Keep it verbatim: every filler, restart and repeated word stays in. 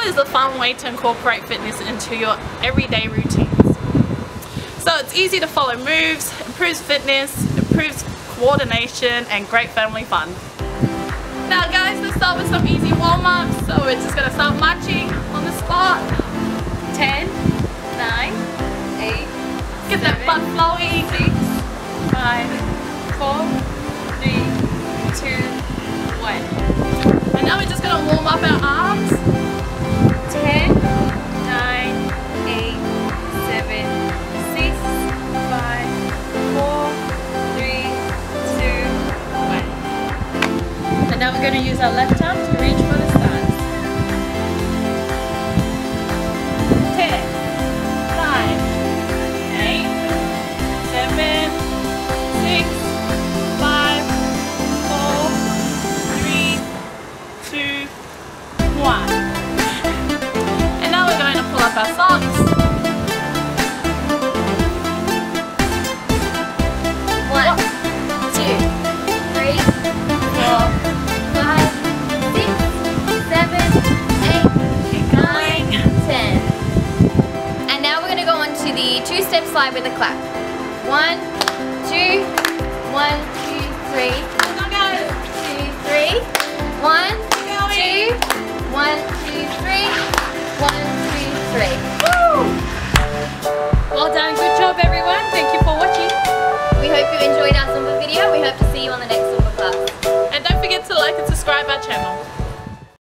is a fun way to incorporate fitness into your everyday routines. So it's easy to follow moves, improves fitness, improves coordination, and great family fun. Now guys, let's start with some easy warm-ups. So we're just going to start marching on the spot. ten, nine, eight, get that butt flowing. six, five, four, three, two, one. And now we're just going to warm up our arms. ten, nine, eight, seven, six, five, four, three, two, one. And now we're going to use our left arm to reach for the stars. ten, nine, eight, seven, six, five, four, three, two, one. And now we're going to pull up our socks. One, two, three, four, five, six, seven, eight, nine, ten. And now we're going to go on to the two-step slide with a clap. One, two, one, two, three. Come on guys. Two, three. One, two, one, two, three. One, two, three. Woo! Well done, good job everyone. Thank you for watching. We hope you enjoyed our Zumba video. We hope to see you on the next Zumba class. And don't forget to like and subscribe our channel.